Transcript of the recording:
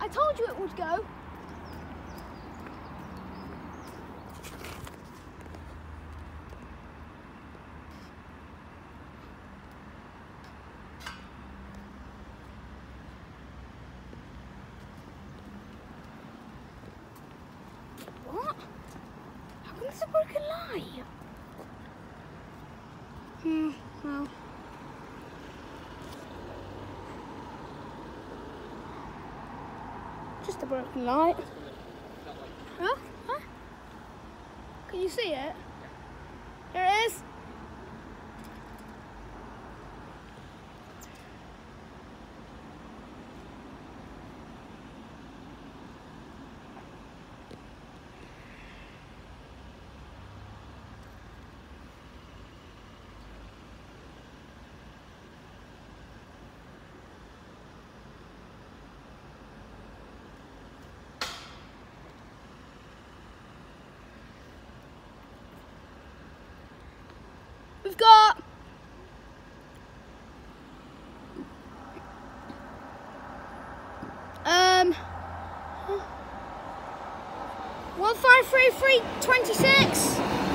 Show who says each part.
Speaker 1: told you it would go. What? How come it's a broken light? Well. Just a broken light. Huh? Huh? Can you see it? There it is. We've got 153326.